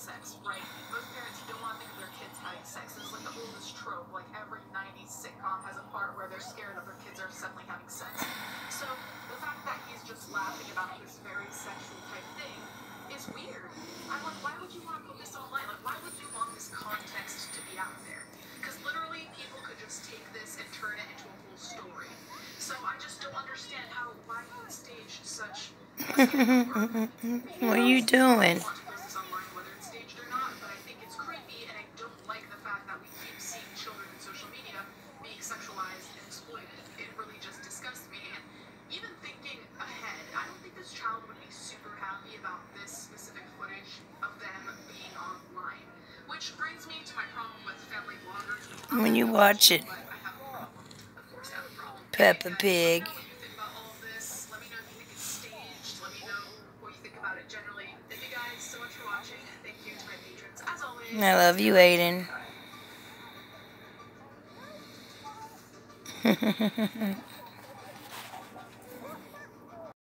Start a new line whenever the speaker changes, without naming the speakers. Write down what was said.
sex, right? Most parents don't want to think of their kids having sex. It's like the oldest trope. Like every 90s sitcom has a part where they're scared that their kids are suddenly having sex. So the fact that he's just laughing about this very sexual type thing is weird. I'm like, why would you want to put this online? Like, why would you want this context to be out there? Because literally, people could just take this and turn it into a whole story. So I just don't understand why he would stage such.
What are you doing?
Whether it's staged or not, but I think it's creepy, and I don't like the fact that we keep seeing children in social media being sexualized and exploited. It really just disgusts me. And even thinking ahead, I don't think this child would be super happy about this specific footage of them being online. Which brings me to my problem with family bloggers.
When you watch it,
But I have a problem. Of course, I have a problem.
Peppa Pig.
Let me know what you think about it generally. Thank you guys so much for watching. Thank you to my patrons, as always.
I love you, Aiden.